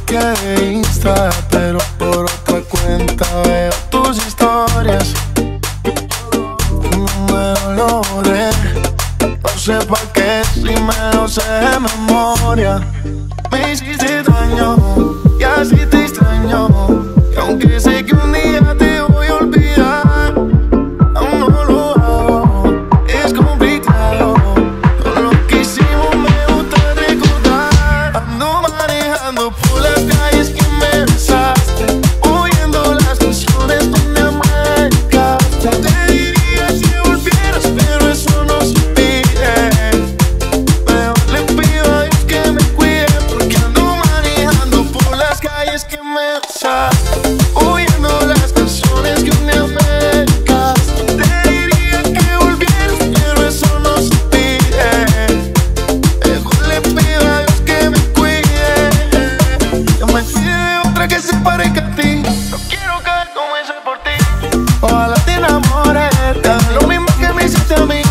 bloqueé de Insta, pero por otra cuenta veo tus historias. No me lo logré, no sé pa' qué si me lo sé de memoria. Me hiciste daño y así te extraño, y aunque sé que un día te voy a olvidar, aún no lo hago, es complicado. Todo lo que hicimos me gusta recordar. Ando manejando por las calles que me besaste, oyendo las canciones donde me dedicaste. Te diría si volvieras, pero eso no se pide. Mejor le pido a Dios que me cuide, porque ando manejando por las calles que me besaste, oyendo las canciones que un día me dedicaste. Te diría que volvieras, pero eso no se pide. Mejor le pido a Dios que me cuide. Que me cuide de otra que se parezca a ti. No quiero caer como ese por ti. Ojalá te enamores, te haga lo mismo que me hiciste a mí.